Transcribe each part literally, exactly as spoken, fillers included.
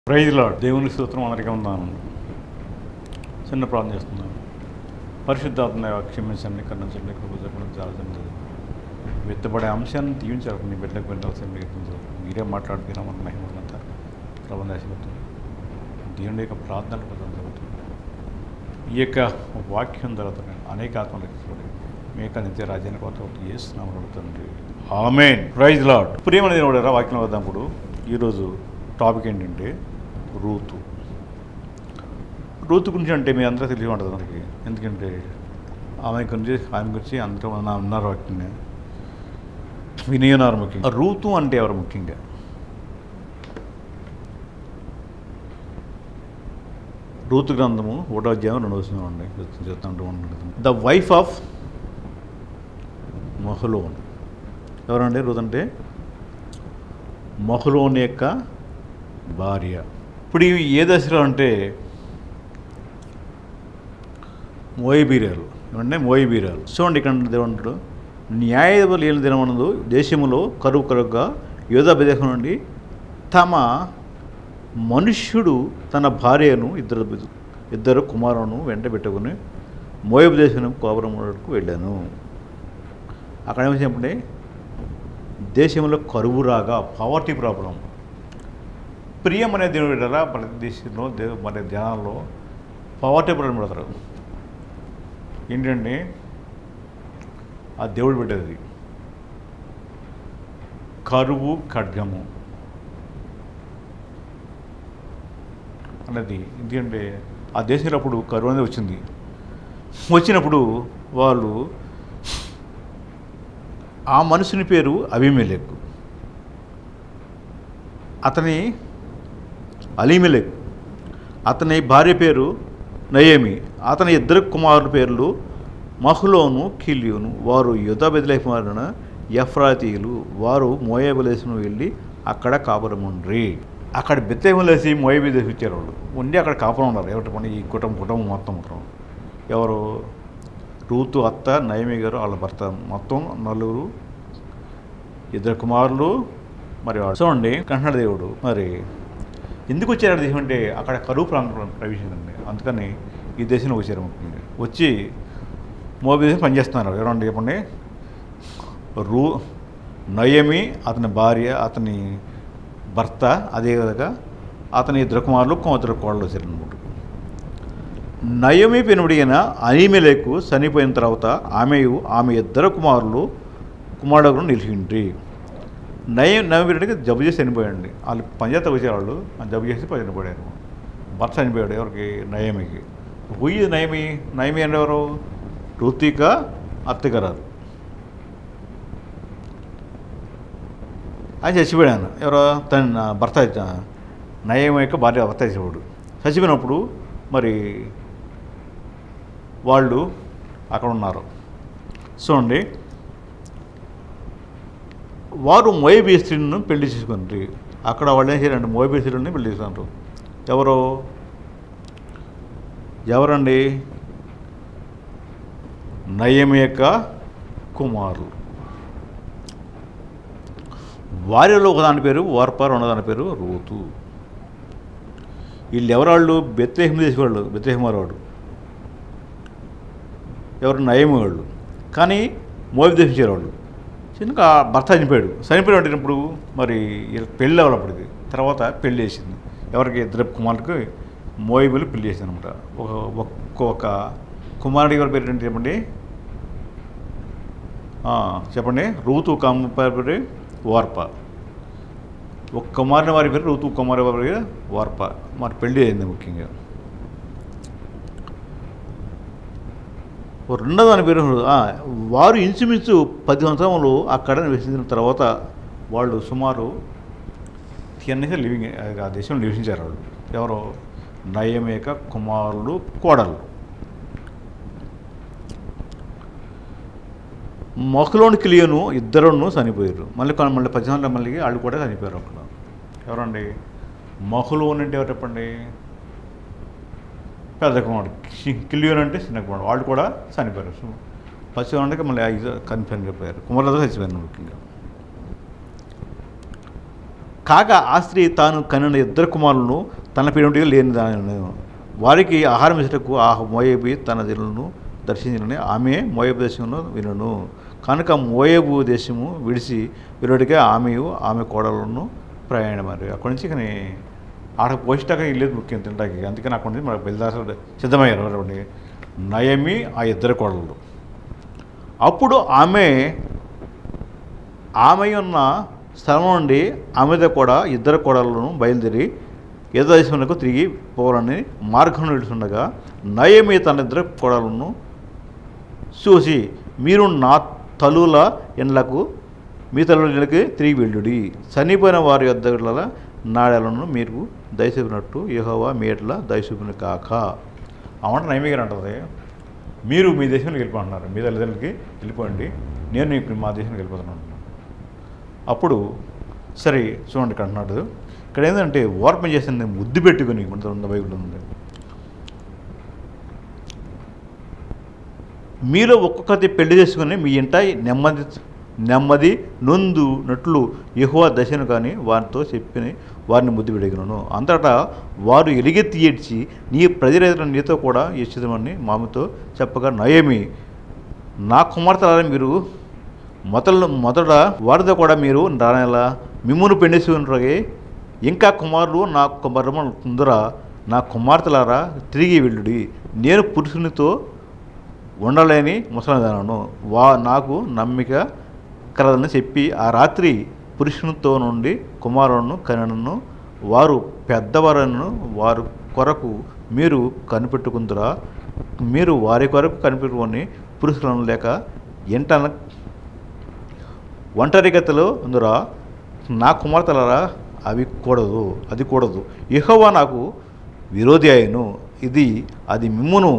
Praise lord. దేవుని స్తోత్రం. అందరికీ ఉన్నాను. చిన్న ప్రార్థన చేస్తున్నాను. పరిశుద్ధాత్మ క్షమించండి, కరుణించండి, కృప చూపండి, చాలచండి. వెత్తబడే అంశాన్ని దీవించాలి. నీ బిడ్డకు వెళ్ళాల్సింది మీరే మాట్లాడుతున్నా మన మహిమంతా ప్రబంధాశిపోతుంది. దేవుని యొక్క ప్రార్థనలు జరుగుతుంది. ఈ యొక్క వాక్యం జరుగుతుంది. అనేక ఆత్మలు మీ యొక్క నిత్య రాజ్యాన్ని కొత్త చేస్తున్నామని అడుగుతుంది. ఆమేన్. Praise Lord. ప్రియమైన దేవుడు వాక్యం వద్దాప్పుడు ఈరోజు టాపిక్ ఏంటంటే రూతు. రూతు గురించి అంటే మీ అందరూ తెలిసి ఉంటుంది మనకి. ఎందుకంటే ఆమె గురించి ఆమె గురించి అందరూ ఉన్నారు. వాటిని వినియోనారు ముఖ్యంగా. రూతు అంటే ఎవరు ముఖ్యంగా? రూతు గ్రంథము ఒకటో అధ్యాయం రెండవ వచనం అండి చెప్తాంటూ ఉంటుంది. The wife of Mahlon. ఎవరండి రూతు అంటే? మహలోన్ యొక్క భార్య. ఇప్పుడు ఇవి ఏ దశలో అంటే మోయబీరాలు ఏమంటే మోయబీరాలు. చూడండి ఇక్కడ దేవుడు న్యాయ లేని దినమనందు దేశంలో కరువు కరువుగా యోధా ప్రదేశం నుండి తమ మనుష్యుడు తన భార్యను ఇద్దరు ఇద్దరు కుమారులను వెంట పెట్టుకుని మోయబు దేశం కోపరముకు వెళ్ళాను. అక్కడ ఏమో చెప్పండి, దేశంలో కరువు రాగా, పవర్టీ ప్రాబ్లం. ప్రియం అనే దేవుడు పెట్టారా ప్రతి దేశంలో దేవు మన ధ్యానంలో పవర్టీ ప్రాబ్లం పెడతారు. ఏంటంటే ఆ దేవుడు పెట్టేది కరువు ఖడ్గము అన్నది. ఎందుకంటే ఆ దేశంలో అప్పుడు కరువు అనేది వచ్చింది. వచ్చినప్పుడు వాళ్ళు ఆ మనుషుని పేరు అబీమెలెకు, అతని అలీమెలెకు, అతని భార్య పేరు నయోమి, అతని ఇద్దరు కుమారుల పేర్లు మహలోను, కిలియోను. వారు యూదా బెత్లెహేమున ఎఫ్రాతీయులు. వారు మోయాబు దేశం వెళ్ళి అక్కడ కాపురం ఉండ్రి. అక్కడ బెత్లెహేములో వేసి మోయాబు దేశం ఇచ్చారు. వాళ్ళు ఉండి అక్కడ కాపురం ఉన్నారు. ఎవరి పని ఈ కుటుంబం కుటుంబం మొత్తం మొత్తం ఎవరు? రూతు అత్త, నయోమి గారు, వాళ్ళ భర్త, మొత్తం నలుగురు, ఇద్దరు కుమారులు. మరి చూడండి కంటున్నాడు దేవుడు. మరి ఎందుకు వచ్చారు దేశం అంటే అక్కడ కరువు ప్రాంతం ప్రవేశించండి. అందుకని ఈ దేశంలో వచ్చారు. ముఖ్యంగా వచ్చి మోయాబు దేశం పనిచేస్తున్నారు. ఎవరండి చెప్పండి? రూ నయోమి, అతని భార్య, అతని భర్త, అదేవిధంగా అతని ఇద్దరు కుమారులు, ఇద్దరు కోడలు వచ్చారు అనమాట. నయోమి పెనుడిగిన అలీమెలెకు చనిపోయిన తర్వాత ఆమెయు ఆమె ఇద్దరు కుమారులు కుమారుడు నిలిచిండ్రి. నయ నయోమికి జబ్బు చేసి చనిపోయాడు. వాళ్ళు పంచాయతీ వచ్చేవాళ్ళు జబ్బు చేసి చనిపోయారు. భర్త చనిపోయాడు. ఎవరికి? నయోమికి. హుయి నయమి నయమి అంటే ఎవరు? రుతిక అత్తగారు. ఆయన చచ్చిపోయాను. ఎవరో తన భర్త నయమి యొక్క భార్య భర్త చచ్చిపోయాడు. చచ్చిపోయినప్పుడు మరి వాళ్ళు అక్కడ ఉన్నారు. చూడండి, వారు మోయాబీ స్త్రీలను పెళ్లి చేసుకుంటారు. అక్కడ వాళ్ళు ఏం చేయాలంటే మోయాబీ స్త్రీలని పెళ్లి చేసుకుంటారు. ఎవరు ఎవరండి? నయోమి యొక్క కుమారులు. వారిలో ఒకదాని పేరు ఓర్పా, రెండోదాని పేరు రూతు. వీళ్ళు ఎవరాళ్ళు? బెత్లెహేము దేశవాళ్ళు, బెత్లెహేము వాడు. ఎవరు? నయోమి వాళ్ళు. కానీ మోయాబు దేశం చేరేవాళ్ళు. చిన్నగా భర్త చనిపోయాడు. చనిపోయినప్పుడు మరి పెళ్ళి అవ్వలప్పటికి తర్వాత పెళ్లి చేసింది. ఎవరికి? ఇద్దరు కుమారుడికి మోయాబులు పెళ్లి చేసింది అనమాట. ఒక ఒక్కొక్క కుమారుడి ఎవరి పేరు ఏంటి చెప్పండి? చెప్పండి. రూతు కుమారి ఓర్ప. ఒక కుమారుని వారి పేరు రూతు, కుమారి వారి పేరు ఓర్ప. మరి పెళ్లి అయింది. ముఖ్యంగా రెండో దాని పేరు వారు ఇంచుమించు పది సంవత్సరములు అక్కడ నివసించిన తర్వాత వాళ్ళు సుమారు తిన్నసే లివింగ్ ఆ దేశంలో నివసించారు. వాళ్ళు ఎవరో? నయోమి యొక్క కుమారులు, కోడలు. మహలోను, కిలియోను ఇద్దరును చనిపోయారు. మళ్ళీ మళ్ళీ పది సంవత్సరాలు మళ్ళీ వాళ్ళు కూడా చనిపోయారు. అక్కడ ఎవరండి? మహలోను అంటే ఎవరు చెప్పండి? పెద్ద కుమారుడు. కిలియోన్ అంటే చిన్న కుమారుడు. వాళ్ళు కూడా చనిపోయారు. పది సంవత్సరాలకి మళ్ళీ ఐదు కన్ఫర్మ్ అయిపోయారు. కుమారులతో చచ్చిపోయారు. ముఖ్యంగా కాగా ఆ స్త్రీ తాను కనిన ఇద్దరు కుమారులను తన పేరుంటిగా లేని దాని వారికి ఆహారం ఇచ్చటకు ఆ మోయేబు తన జనులను దర్శించాలని ఆమె మోయేబు దేశంలో వినను. కనుక మోయేబు దేశము విడిచి విరుడిగా ఆమెయు ఆమె కోడలను ప్రయాణమారు. అక్కడి నుంచి కానీ ఆడ పోషిటాక ఇల్లేదు ముఖ్యం తింటాకి. అందుకని అక్కడి నుంచి మనకు బయలుదేర సిద్ధమయ్యారు ఎవరండి, నయమి ఆ ఇద్దరు కోడలు. అప్పుడు ఆమె ఆమె ఉన్న స్థలం నుండి ఆమెతో కూడా ఇద్దరు కోడలను బయలుదేరి యూదా దేశమునకు తిరిగి పోవాలని మార్గం నిలుచుండగా నయమి తన ఇద్దరు కోడలను చూసి, మీరు నా తలుల ఎండ్లకు మీ తలుల ఎండ్లకి తిరిగి వెళ్ళుడి, చనిపోయిన వారి యొద్ద నాడలను మీరు దయచూపినట్టు యెహోవా మీ ఎట్లా దయచూపిన కాక. అవంటే నయమి గారు అంటుంది, మీరు మీ దేశానికి వెళ్ళిపోతున్నారు, మీ తల్లిదండ్రులకి వెళ్ళిపోండి, నేను ఇప్పుడు మా దేశానికి వెళ్ళిపోతున్నాను. అప్పుడు సరే చూడండి ఇక్కడ అంటున్నాడు, ఇక్కడ ఏంటంటే ఓర్పం చేసింది ముద్దు పెట్టుకుని ఉన్న బైబిల్ ఉంది. మీలో ఒక్కొక్కటి పెళ్లి చేసుకుని మీ ఇంట నెమ్మది నెమ్మది నొందునట్లు యెహోవా దశను కానీ వారితో చెప్పి వారిని ముద్దు పెట్టుకున్నాను. అంతటా వారు ఎలుగెత్తి ఏడ్చి, నీ ప్రజల నీతో కూడా ఇచ్చిదమని మామతో చెప్పగా నయమి, నా కుమార్తెల మీరు మొదలు మొదట వారితో కూడా మీరు రానేలా మిమ్మును పెండేసుకుంటే ఇంకా కుమారులు నా కుమారము కుందరా నా కుమార్తెలారా తిరిగి వెళ్ళుడి, నేను పురుషునితో ఉండలేని ముసలిదానను, వా నాకు నమ్మిక కలదని చెప్పి ఆ రాత్రి పురుషునితో నుండి కుమారులను కనను. వారు పెద్దవారను వారి కొరకు మీరు కనిపెట్టుకుందరా, మీరు వారి కొరకు కనిపెట్టుకొని పురుషులను లేక ఎంటన ఒంటరిగతలో ఉందరా నా కుమార్తెలరా అవి కూడదు అది కూడదు యెహోవా నాకు విరోధి అయ్యను, ఇది అది మిమ్మును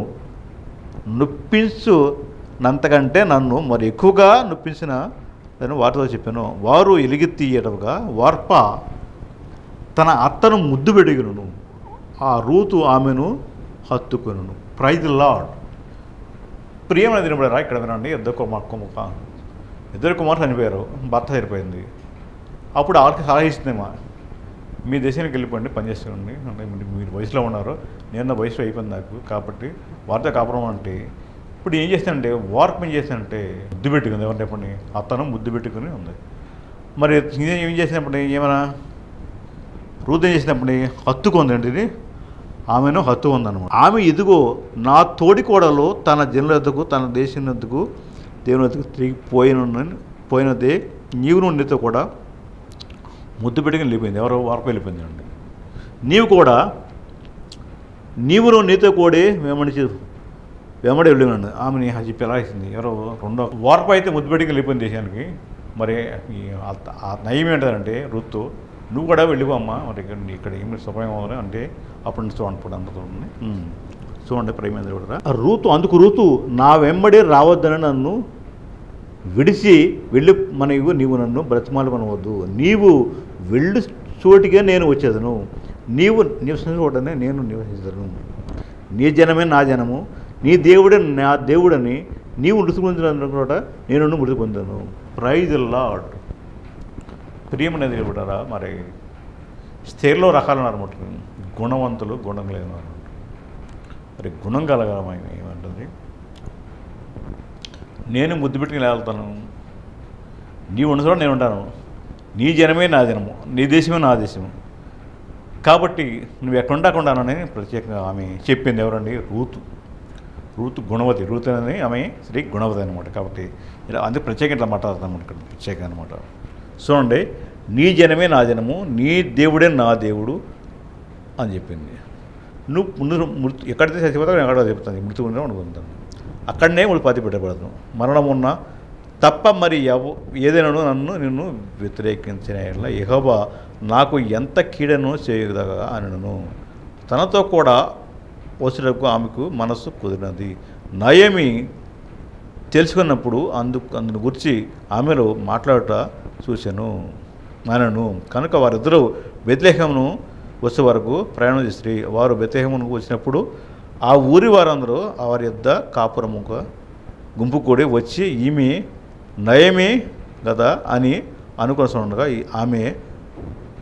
నొప్పించునంతకంటే నన్ను మరి ఎక్కువగా నొప్పించిన నేను వారితో చెప్పాను. వారు ఎలుగెత్తియటగా వార్ప తన అత్తను ముద్దు పెడిగినను, ఆ రూతు ఆమెను హత్తుకొనును. Praise the lord. ప్రియమైన దినబడారా ఇక్కడ వినండి, ఇద్దరు కుమార్ ఇద్దరు కుమారులు చనిపోయారు, భర్త చనిపోయింది. అప్పుడు ఆవిడకి సలహా ఇస్తుందేమా, మీ దేశానికి వెళ్ళిపోండి, పనిచేసుకోండి, అంటే మీరు వయసులో ఉన్నారు, నేను నా వయసులో అయిపోయింది నాకు, కాబట్టి వారితో కాపురం అంటే ఇప్పుడు ఏం చేస్తానంటే వార్క్ ఏం చేస్తానంటే ముద్దు పెట్టుకుంది. ఎవరు చెప్పండి, అతను ముద్దు పెట్టుకుని ఉంది. మరి ఏం చేసినప్పుడు ఏమైనా రూత్ ఏం చేసినప్పుడు హత్తుకుందండి, ఇది ఆమెను హత్తు ఉందన్నమాట. ఆమె ఇదిగో నా తోడి కోడలు తన జనుల వద్దకు తన దేశం వద్దకు దేవుని వద్దకు తిరిగి పోయిన పోయినదే నీవు నుండితో కూడా ముద్దు పెట్టుకుని వెళ్ళిపోయింది. ఎవరో వార్పు వెళ్ళిపోయింది అండి. నీవు కూడా నీవును నీతో కూడి వెంబడి వెంబడి వెళ్ళినాను ఆమెని చెప్పి ఎలా ఇస్తుంది. ఎవరో రెండో వార్పు అయితే ముద్దు పెట్టుకుని వెళ్ళిపోయింది దేశానికి. మరి ఆ నయం ఏంటంటే రుత్తు, నువ్వు కూడా వెళ్ళిపో అమ్మా, మరి ఇక్కడ ఇక్కడ ఏమి సుఖం అవ్వాలి అంటే అప్పటి నుంచి చూడండి అంత చూడండి చూడండి ప్రేమేంద్ర కూడా రూతు అందుకు రూతు నా వెంబడి రావద్దని నన్ను విడిచి వెళ్ళి మనవు నీవు నన్ను బ్రతిమాలమనవద్దు, నీవు వెళ్ళి చోటిగా నేను వచ్చేదను, నీవు నివసించిన చోటనే నేను నివసించను, నీ జనమే నా జనము, నీ దేవుడే నా దేవుడని నీవు మృతి పొందిన చోట నేను మృతి పొందాను. Praise the lord. ప్రియమనేది కూడా మరి స్త్రీలో రకాలు అన్నమాట, గుణవంతులు గుణం లేదు మరి గుణం కలగలమా ఏమంటుంది, నేను ముద్దు పెట్టుకుని వెళ్తాను, నీ ఉండచోట నేను ఉంటాను, నీ జనమే నా జనము, నీ దేశమే నా దేశము, కాబట్టి నువ్వు ఎక్కడ ఉండకుండానని ప్రత్యేకంగా ఆమె చెప్పింది. ఎవరండి, రూతు. రూతు గుణవతి, రూతు అనేది ఆమె స్త్రీ గుణవతి అనమాట. కాబట్టి ఇలా అందుకు ప్రత్యేకంగా ఇట్లా మాట్లాడతాం ఇక్కడ ప్రత్యేకంగా అనమాట. చూడండి, నీ జనమే నా జనము, నీ దేవుడే నా దేవుడు అని చెప్పింది. నువ్వు నువ్వు మృతి ఎక్కడైతే చచ్చిపోతావు నేను ఎక్కడ చెప్తాను, మృతి ఉండే అనుకుంటాను, అక్కడనే నువ్వు పాతి పెట్టబడతాను, మరణం ఉన్నా తప్ప మరి ఎవ ఏదైనాను నన్ను నిన్ను వ్యతిరేకించిన యెహోవా నాకు ఎంత కీడను చేయగలగా అనను. తనతో కూడా వచ్చేటప్పుడు ఆమెకు మనస్సు కుదిరినది. నయమి తెలుసుకున్నప్పుడు అందుకు అందుని గురించి ఆమెలో మాట్లాడుట చూశాను అనను. కనుక వారిద్దరూ బెత్లెహేమును వచ్చే వరకు ప్రయాణం చేసి వారు బెత్లెహేమును వచ్చినప్పుడు ఆ ఊరి వారందరూ వారి యొద్ద కాపురముక గుంపు కూడి వచ్చి ఈమె నయమి కదా అని అనుకొని ఉండగా ఆమె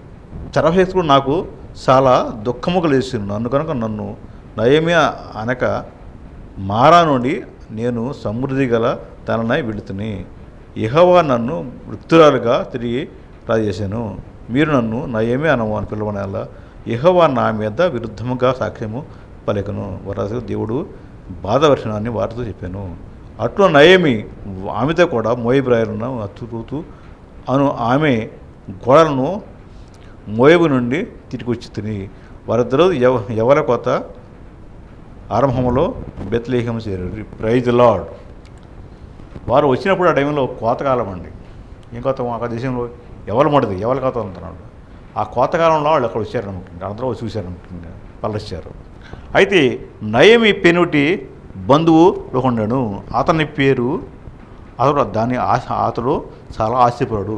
చరహేతుడు నాకు చాలా దుఃఖము కలిగిస్తుంది. నన్ను కనుక నన్ను నయమి అనక మారా నుండి నేను సమృద్ధి గల తననై విడుతుని. యెహోవా నన్ను వృత్తురాలుగా తిరిగి రాజేశాను. మీరు నన్ను నయమి అనవు అని పిలవనేలా యెహోవా నా మీద విరుద్ధముగా సాక్ష్యము పలికను. వరాసు దేవుడు బాధవర్షణాన్ని వారితో చెప్పాను. అట్లు నయమి ఆమెతో కూడా మోయబురాయలున్న అతురుతూ అను ఆమె గోడలను మోయబు నుండి తిరిగి వచ్చి తిని వారిద్దరూ ఎవ ఎవరి కొత్త ఆరంభంలో బెత్లెహేము చేరారు. Praise the Lord. వారు వచ్చినప్పుడు ఆ టైంలో కోతకాలం అండి. ఏం కోత ఆ దేశంలో ఎవరు మడది ఎవరి కోత అంటున్నాడు. ఆ కోతకాలంలో వాళ్ళు అక్కడ వచ్చారు ముఖ్యంగా, అందరూ చూశారు ముఖ్యంగా, పల్లొచ్చారు. అయితే నయమి పెనుటి బంధువు ఉండను. అతని పేరు అతడు దాని ఆశ అతడు చాలా ఆస్తిపరుడు.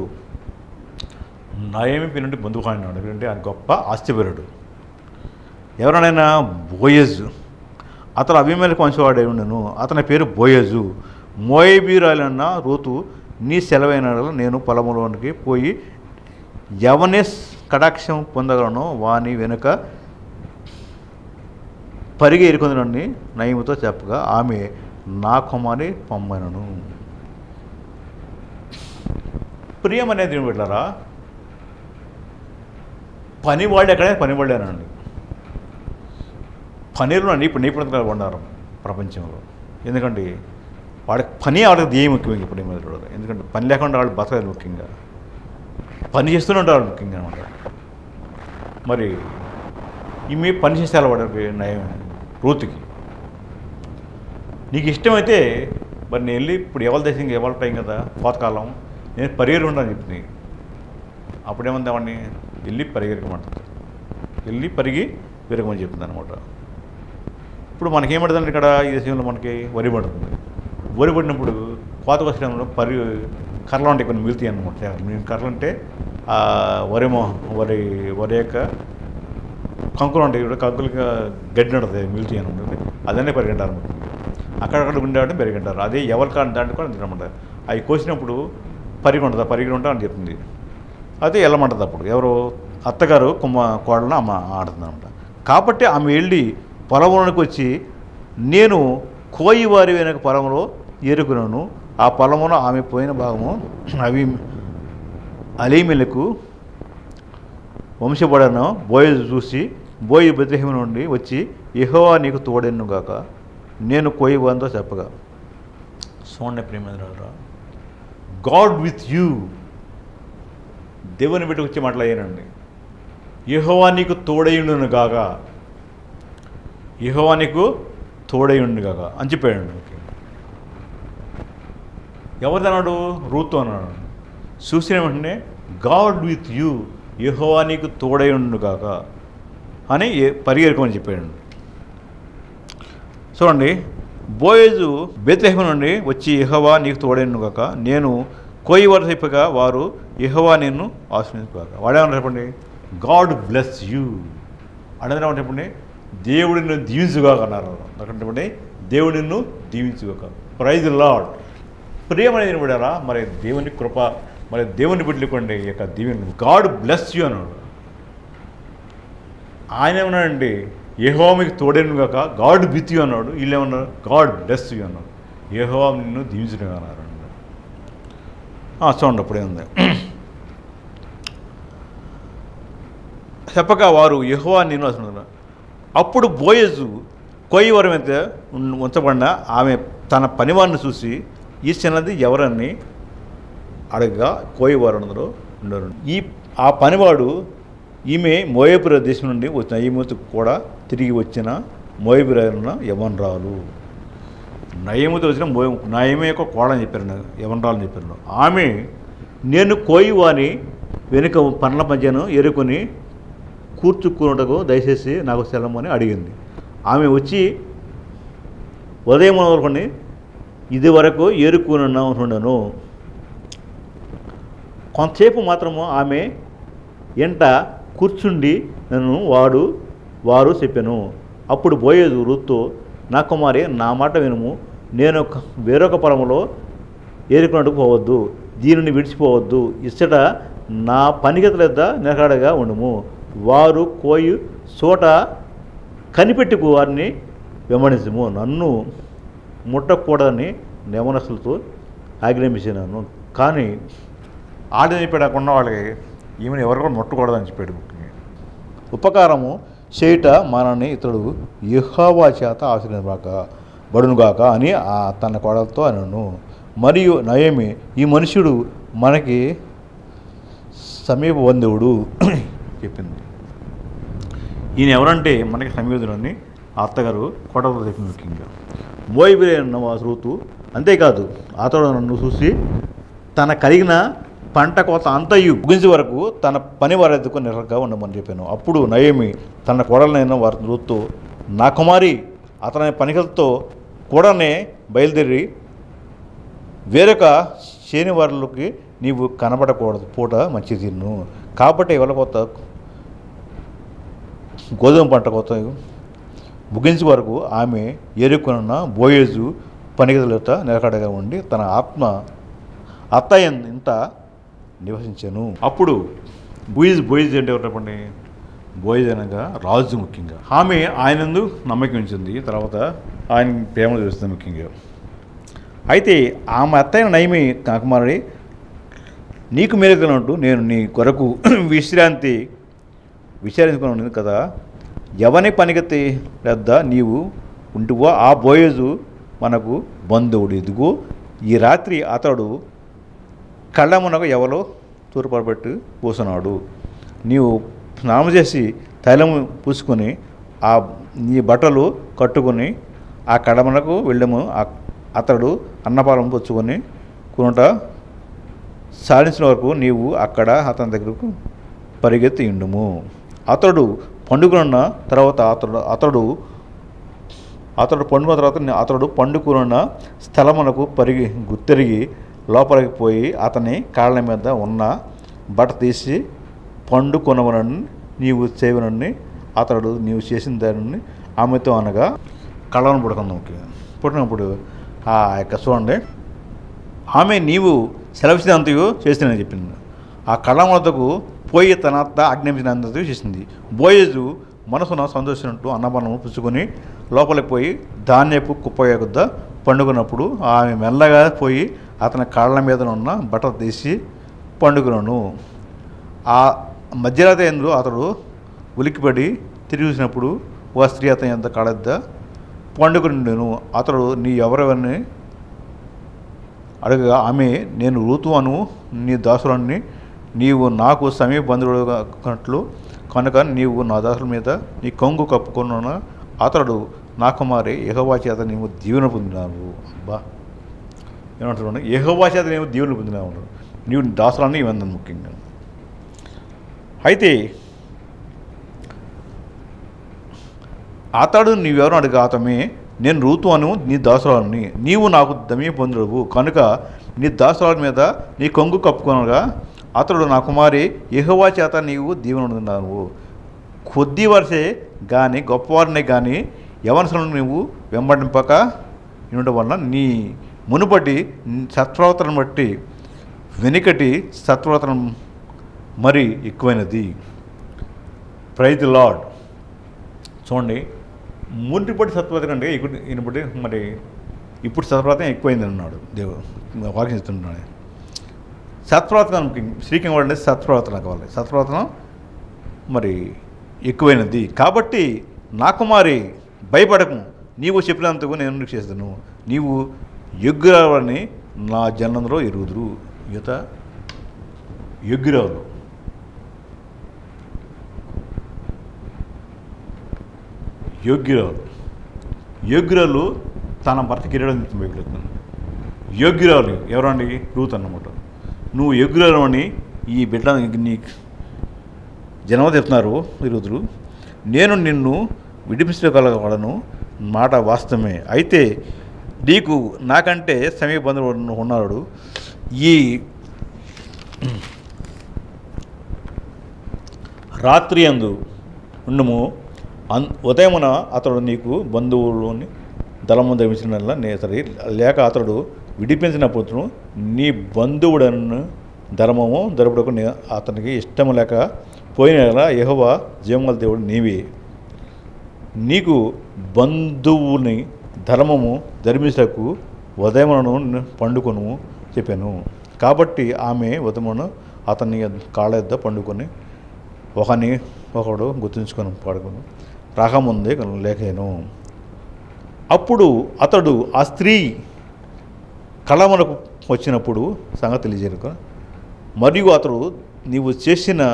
నయమి పెనుటి బంధువు అన్నాడు. ఎందుకంటే ఆయన గొప్ప ఆస్తిపరుడు. ఎవరైనా బోయజు అతను అభిమేలకు వంశవాడే ఉండను. అతని పేరు బోయజు. మోయబీరాలన్న రూతు నీ సెలవైన నేను పొలంలోనికి పోయి ఎవనే కటాక్షం పొందగలను వాని వెనుక పరిగి ఎరుకుందని నయముతో చెప్పగా ఆమె నా కుమారి పొమ్మనను. ప్రియం అనేది ఏమి పెట్టారా? పనివాళ్ళు ఎక్కడైనా పనివాళ్ళేనండి. పనిలో అండి ఇప్పుడు నిపుణతలు ఉన్నారు ప్రపంచంలో. ఎందుకంటే వాడికి పని వాళ్ళకి ధ్యేయం ముఖ్యంగా ఇప్పుడు ఏమో. ఎందుకంటే పని లేకుండా వాళ్ళు బతకలేదు ముఖ్యంగా, పని చేస్తూనే ఉంటారు ముఖ్యంగా అనమాట. మరి ఈమె పని చేసేలా వాడికి నయం రూతుకి. నీకు ఇష్టమైతే మరి నేను వెళ్ళి ఇప్పుడు ఎవరి దేశంగా ఎవరి టైం కదా కోతకాలం నేను పరిగెరు ఉండని చెప్తుంది. అప్పుడేమందామని వెళ్ళి పరిగెరకమంటుంది. వెళ్ళి పరిగి పెరగమని చెప్తుంది అనమాట. ఇప్పుడు మనకేమడుతుంది ఇక్కడ ఈ దేశంలో మనకి వరి పడుతుంది. వరి పడినప్పుడు కోత వచ్చినప్పుడు పరి కర్రలు ఉంటాయి కొన్ని మిగులుతాయి అనమాట. నేను కర్రలు అంటే వరి వరి వరి యొక్క కంకులు ఉంటాయి. ఇప్పుడు కంకులుగా గడ్డి ఉంటుంది మిగులుతాయి అనమాట. అదన్నీ పెరిగింటారు. అక్కడక్కడ ఉండేవాడిని పెరిగింటారు. అదే ఎవరి కాడ దాంట్లో కూడా తినమాట. అవి కోసినప్పుడు పరిగి ఉంటుంది. పరిగి ఉంటా అని చెప్తుంది. అదే వెళ్ళమంటుంది. అప్పుడు ఎవరు అత్తగారు కుమ్మ కోడలను అమ్మ ఆడుతుంది అనమాట. కాబట్టి ఆమె వెళ్ళి పొలంలోనికి వచ్చి నేను కోయి వారి వెనక పొలంలో ఏరుకున్నాను. ఆ పొలంలో ఆమె పోయిన భాగము అవి అలీమెలకు వంశపడను బోయజు చూసి బోయి బెత్లెహేము నుండి వచ్చి యెహోవా నీకు తోడెన్ను గాక నేను కోయి వారితో చెప్పగా. చూడండి ప్రేమరా, గాడ్ విత్ యూ. దేవుని బిడ్డకు వచ్చి మాట్లాడానండి. యెహోవా నీకు తోడైండును గాక, యెహోవా నీకు తోడైండు గాక అని చెప్పాడు. ఎవరిది అన్నాడు? రూతు అన్నాడు. చూసిన వెంటనే గాడ్ విత్ యూ, యెహోవా నీకు తోడైండు గాక అని పరిగెరుకోమని చెప్పాడు. చూడండి, బోయజు బెత్లెహేము నుండి వచ్చి యెహోవా నీకు తోడైండు గాక నేను కోయి వారు చెప్పగా వారు యెహోవా నిన్ను ఆశ్రయించుగాక. వాడేమన్నా చెప్పండి, గాడ్ బ్లెస్ యూ అడేమన్నా చెప్పండి, దేవుడు నిన్ను దీవించుగాక అన్నారు. అంటే దేవుడు నిన్ను దీవించుగాక. Praise the Lord. ప్రేమ అనేది విడారా మరి దేవుని కృప, మరి దేవుని బిడ్డలుకోండి ఈ యొక్క దీవెన. గాడ్ బ్లెస్ యూ అన్నాడు. ఆయన ఏమన్నాడండి, యెహోవా మీకు తోడేను గాక గాడ్ విత్ యూ అన్నాడు. వీళ్ళు ఏమన్నారు, గాడ్ బ్లెస్ యూ అన్నాడు. యెహోవా నిన్ను దీవించుగా అన్నారు. చూడండి అప్పుడే ఉంది. చెప్పక వారు యెహోవా నిన్ను అసలు. అప్పుడు బోయజు కోయి వరం అయితే ఉంచబడిన ఆమె తన పనివారిని చూసి ఈ చిన్నది ఎవరని అడగగా కోయి వారు అందరూ ఉండరు. ఈ ఆ పనివాడు ఈమె మోయబు దేశం నుండి వచ్చిన ఈమెతో కూడా తిరిగి వచ్చిన మోయబురాయన యవనరాలు. నయముతో వచ్చిన మోయ నయమే యొక్క కోడని చెప్పారు, యవనరాలని చెప్పారు. ఆమె నేను కోయి వాని వెనుక పనుల మధ్యను ఎరుకొని కూర్చుకున్నటకు దయచేసి నాకు సెలమని అడిగింది. ఆమె వచ్చి ఉదయం మొదలుకొని ఇది వరకు ఏరుకునుండను. కొంతసేపు మాత్రము ఆమె ఎంట కూర్చుండి నన్ను వాడు వారు చెప్పాను. అప్పుడు బోయజు రూతుతో నా కుమారి నా మాట వినుము, నేను వేరొక పొలంలో ఏరుకున్నట్టుకు పోవద్దు, దీనిని విడిచిపోవద్దు, ఇచ్చట నా పనిగతులెద్ద నిలకడగా ఉండుము. వారు కోయి చోట కనిపెట్టుకు వారిని వెంబడించము. నన్ను ముట్టకూడదని నియమనస్తులతో ఆజ్ఞాపించినాను. కానీ ఆడిని చెప్పాడకుండా వాళ్ళకి ఈమెను ఎవరు కూడా ముట్టకూడదని చెప్పాడు. ఉపకారము చేయుట మానని ఇతడు యెహోవా చేత ఆశీర్వదింపక బడునుగాక అని ఆ తన కోడలతో అనను. మరియు నయోమి, ఈ మనుషుడు మనకి సమీప బంధువుడు చెప్పింది. ఈయన ఎవరంటే మనకి సమీపంధుడు అని అత్తగారు కోడలతో చెప్పింది. ముఖ్యంగా మోయిబిరైన రూతు అంతేకాదు, అతడు నన్ను చూసి తన కలిగిన పంట కోత అంతయు ముగించే వరకు తన పని వారెద్దుకు నిరగా ఉండమని చెప్పాను. అప్పుడు నయోమి తన కోడలనైన వారి రూతు, నా కుమారి అతని పనికలతో కూడానే బయలుదేరి వేరొక శనివారులకి నీవు కనబడకూడదు, పూట మంచి తిన్ను. కాబట్టి వెళ్ళకొత్త గోధుమ పంట కోత ముగించే వరకు ఆమె ఎరుకున్న బోయేజు పనిగదులత నిలకడగా ఉండి తన ఆత్మ అత్తయ్య ఇంత నివసించాను. అప్పుడు బోయిజ్ బోయిజ్ అంటే ఎవరు చెప్పండి? బోయిజ్ అనగా రాజు. ముఖ్యంగా ఆమె ఆయనందు నమ్మకం ఉంచింది. తర్వాత ఆయన ప్రేమ చూస్తుంది ముఖ్యంగా. అయితే ఆమె అత్తయ్య నయమి కాకుమారి, నీకు మేలుకలంటూ నేను నీ కొరకు విశ్రాంతి విచారించుకున్నాను కదా, ఎవని పనిగతి పెద్ద నీవు ఉంటువో ఆ బోయేజు మనకు బంధువుడు. ఇదిగో ఈ రాత్రి అతడు కళ్ళమునకు ఎవరో తూర్పరబెట్టి కూసున్నాడు. నీవు స్నానం చేసి తైలము పూసుకొని ఆ నీ బట్టలు కట్టుకొని ఆ కడమనకు వెళ్ళము. అతడు అన్నపాలం పుచ్చుకొని కొనుట సాధించిన వరకు నీవు అక్కడ అతని దగ్గరకు పరిగెత్తి ఉండుము. అతడు పండుకున్న తర్వాత అతడు అతడు అతడు పండుకున్న తర్వాత అతడు పండుకున్న స్థలమునకు పరిగి గుర్తిరిగి లోపలికి పోయి అతని కాళ్ళ మీద ఉన్న బట్ట తీసి పండుకొనవనని నీవు చేయవనని అతడు నీవు చేసిన దానిని ఆమెతో అనగా కళ్ళను పుడకందాం. పుట్టినప్పుడు ఆ యొక్క చూడండి, ఆమె నీవు సెలవిచ్చినంతయు చేసిందని చెప్పింది. ఆ కళ్ళ వద్దకు పోయి తన అత్త ఆజ్ఞాపించినంతయు చేసింది. బోయేజు మనసున సంతోషించినట్టు అన్నపానము పుచ్చుకొని లోపలికి పోయి ధాన్యపు కుప్ప యొద్ద పండుకున్నప్పుడు ఆమె మెల్లగా పోయి అతని కాళ్ళ మీద ఉన్న బట్ట తీసి పండుకున్నాను. ఆ మధ్యరాత్రి ఎందు అతడు ఉలిక్కిపడి తిరిగి చూసినప్పుడు ఓ స్త్రీ అతని ఎంత కాళ్ళద్ద పండుకుని అతడు నీ ఎవరెవరిని అడగగా ఆమె, నేను రూతు అను నీ దాసురాన్ని, నీవు నాకు సమీప బంధువులు కనుక నీవు నా దాసుల మీద నీ కొంగు కప్పుకున్న అతడు నా కుమారి యెహోవా చేత నీవు దీవెన పొందినావు. అబ్బా ఏమంటున్నాను? యెహోవా చేత నీవు దీవెన పొందినావు, నీవు దాసురాన్ని ఇవ్వండి ముఖ్యంగా. అయితే అతడు నీవెవరు అడిగా అతమే, నేను రూతు అను నీ దాసురాలని, నీవు నాకు దమీ పొందుడవు కనుక నీ దాసురాల మీద నీ కొంగు కప్పుకొనగా అతడు నా కుమారి యెహోవా చేత నీవు దీవెన పొందినావు. కొద్ది వరసే కానీ గొప్పవారినే కానీ యవనసులను నీవు వెంబడింపక ఉండడం వలన నీ మునుపటి సత్ప్రవర్తనను బట్టి వెనుకటి సత్ప్రవర్తన మరి ఎక్కువైనది. Praise the lord. చూడండి, మునుపటి సత్ప్రవర్తన కంటే ఇప్పుడు ఈయనపటి మరి ఇప్పుడు సత్ప్రవర్తన ఎక్కువైంది అన్నాడు దేవుడు వాక్యం చెప్తున్నాడు. సత్ప్రవర్తన శ్రీకం వాడంటే సత్ప్రవర్తన కావాలి. సత్ప్రవర్తన మరి ఎక్కువైనది. కాబట్టి నా కుమారి భయపడకు, నీవు చెప్పినందుకు నేను నీకు చేస్తాను, నీవు యోగ్యురాలని నా జనంలో ఎరుగుదురు. యుత యోగ్యురాలు యోగ్యురాలు యోగ్యురాలు తన భర్త కిరీడం బయలుదేరుతున్నాను. యోగ్యురాలు ఎవరండి? రూత్ అన్నమాట. నువ్వు యోగ్యురాలు అని ఈ బిడ్డ నీ జన్మ చెప్తున్నారు ఈరోజు. నేను నిన్ను విడిపించగలగలను మాట వాస్తవమే. అయితే నీకు నాకంటే సమీప బంధువుడు ఉన్నాడు. ఈ రాత్రి అందు ఉండుము, అన్ ఉదయమున అతడు నీకు బంధువులోని దళము ధరించిన నే సరే లేక అతడు విడిపించినప్పుడు నీ బంధువుడను ధర్మము జరుపుటకు అతనికి ఇష్టం లేక పోయిన యెహోవా జీవముగల దేవుడు నీవే. నీకు బంధువుని ధర్మము ధర్మించకు ఉదయములను పండుకొను చెప్పాను. కాబట్టి ఆమె ఉదయమును అతని కాళ్ళ యొద్ద పండుకొని ఒకని ఒకడు గుర్తుంచుకొని పడుకుని రాకముందే లేఖను. అప్పుడు అతడు ఆ స్త్రీ కళమునకు వచ్చినప్పుడు సంగతి తెలియజేయక, మరియు అతడు నీవు చేసిన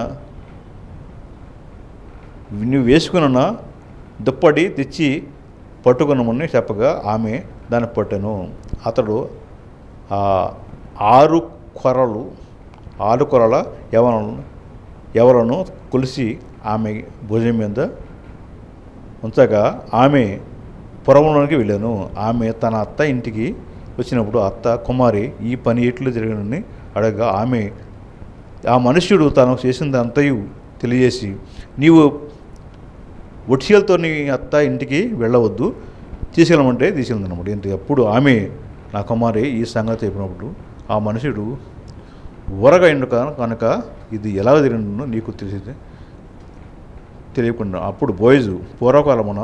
నువ్వు వేసుకున్న దుప్పటి తెచ్చి పట్టుకున్నామని చెప్పగా ఆమె దాన్ని పట్టెను. అతడు ఆ ఆరు కొరలు ఆరు కొరల ఎవరను ఎవరను కొలిసి ఆమె భుజం మీద ఉంచగా ఆమె పురంలోనికి వెళ్ళాను. ఆమె తన అత్త ఇంటికి వచ్చినప్పుడు అత్త కుమారి ఈ పని ఎట్లు జరిగినని అడగగా ఆమె ఆ మనుష్యుడు తను చేసింది అంతయు తెలియజేసి, నీవు ఒట్సియలతో నీ అత్త ఇంటికి వెళ్ళవద్దు, తీసుకెళ్ళమంటే తీసుకెళ్తానమాట. ఏంటి అప్పుడు ఆమె నా కుమారి ఈ సంగతి చెప్పినప్పుడు ఆ మనుషుడు ఊరగా ఎండుక కనుక ఇది ఎలా జరిగినో నీకు తెలిసి తెలియకుండా అప్పుడు బోయజు పూర్వకాలమున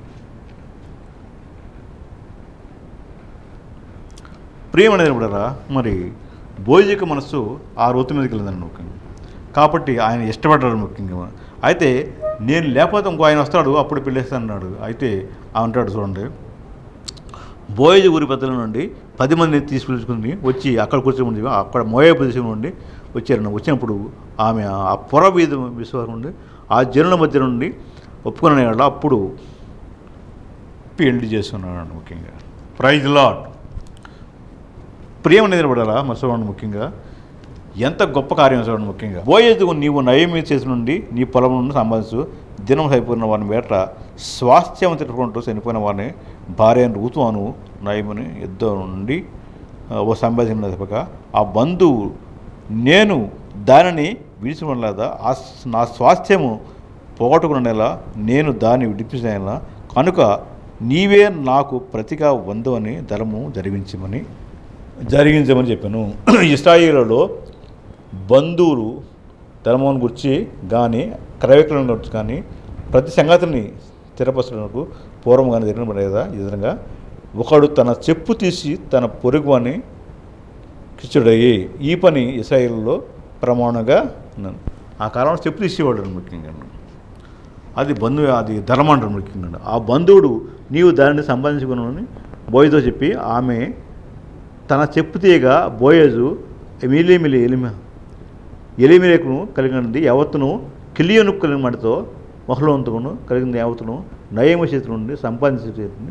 ప్రియమనేది కూడా మరి బోయజుకి మనస్సు ఆ రోతు మీదకి వెళ్ళిందండి ముఖ్యంగా. కాబట్టి ఆయన ఇష్టపడ్డాడు ముఖ్యంగా. అయితే నేను లేకపోతే ఇంకో ఆయన వస్తాడు అప్పుడు పెళ్ళేస్తాను అన్నాడు. అయితే అంటాడు చూడండి, బోయజు ఊరి పెద్దల నుండి పది మందిని తీసుకుని వచ్చి అక్కడ కూర్చోండి, అక్కడ మోయే ప్రదేశం నుండి వచ్చారన్న. వచ్చినప్పుడు ఆమె ఆ పొర వీధి విశ్వాసం నుండి ఆ జనుల మధ్య నుండి ఒప్పుకున్నాడు. అప్పుడు పెళ్లి చేస్తున్నాడు ముఖ్యంగా. Praise lord. ప్రేమ నిలబడాలా మర్చిపోండి ముఖ్యంగా. ఎంత గొప్ప కార్యం చూడండి ముఖ్యంగా. బోయజు నీవు నయమి చేసి నుండి నీ పొలం నుండి సంపాదించు, దినం అయిపోయిన వారిని వేట స్వాస్థ్యం తిట్టుకుంటూ చనిపోయిన వారిని భార్య రూతు అను నయముని యుద్ధం నుండి ఓ సంపాదించిన చెప్పక ఆ బంధువు నేను దానిని విడిచిపెట్టలేదా, ఆ నా స్వాస్థ్యము పోగొట్టుకునేలా నేను దాన్ని విడిపించేలా కనుక నీవే నాకు ప్రతిగా వందు అని ధర్మము జరిగించమని జరిగించమని చెప్పాను. ఇశ్రాయేలులో బంధువులు ధర్మం గురించి కానీ క్రయవిక్రయం గురించి కానీ ప్రతి సంగతిని స్థిరపరచడానికి పూర్వం కానీ జరిగిన లేదా ఈ విధంగా ఒకడు తన చెప్పు తీసి తన పొరుగు అని కిచ్చుడయ్యి ఈ పని ఇశ్రాయేలులో ప్రమాణంగా ఉన్నాను. ఆ కాలంలో చెప్పు తీసేవాడు ముఖ్యంగా. అది బంధువు, అది ధర్మం అంటారు ముఖ్యంగా. ఆ బంధువుడు నీవు దానిని సంపాదించుకున్నామని బోయజుతో చెప్పి ఆమె తన చెప్పు తీయగా బోయజు ఎమిలిమిలి ఎలిమ ఎలిమిలేకును కలిగినది యావత్తును కిలియను కలిగిన మడితో మహలోంతుకును కలిగిన యావత్తును నయమ చేతి నుండి సంపాదించే చేతిని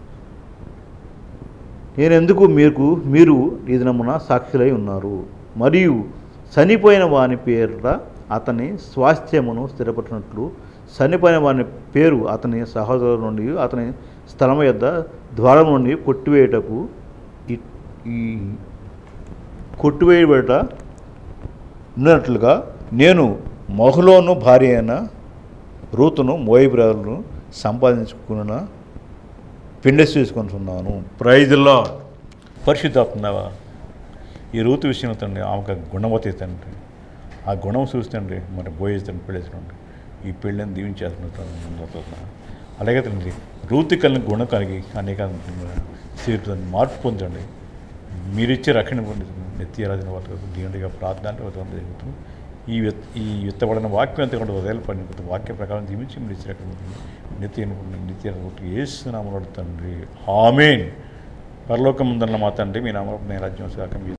నేను ఎందుకు మీకు మీరు ఈ దినమున సాక్షులై ఉన్నారు. మరియు చనిపోయిన వాని పేరుట అతని స్వాస్థ్యమును స్థిరపరిచినట్లు చనిపోయిన వాని పేరు అతని సహోదరు నుండి అతని స్థలం యొద్ద ద్వారం నుండి కొట్టివేయటకు ఈ కొట్టివేయబట ఉన్నట్లుగా నేను మహులోను భార్య అయిన రూతును మోయబురాలను సంపాదించుకున్న పిండి చేసుకుంటున్నాను. ప్రైజ్లో పరిశుద్ధాత్మవా ఈ రూతు విషయం తండ్రి ఆమెకు గుణవతి తండ్రి, ఆ గుణం చూస్తండి మరి బోయేజ్ తండ్రి పెళ్ళేసుకోండి ఈ పెళ్ళని దీవించేస్తున్నట్టు. అలాగే తండ్రి రూతు కలిగిన గుణం కలిగి అనేక జీవితాన్ని మార్పు పొందండి. మీరిచ్చే రక్షణ పొందుతుంది నెత్తి రాజున వాళ్ళకు దేవుడిగా ప్రార్థన జరుగుతుంది. ఈ ఈ విత్తబడిన వాక్యం అంతా కూడా ఉదయాలు పడిన వాక్య ప్రకారం జీవించి మీరు ఇచ్చే రక్షణ నిత్య నిత్య ఏసునామములో తండ్రి ఆమేన్. పరలోకం ముందన్న మా తండ్రి మీ నామమున రాజ్యం శాఖం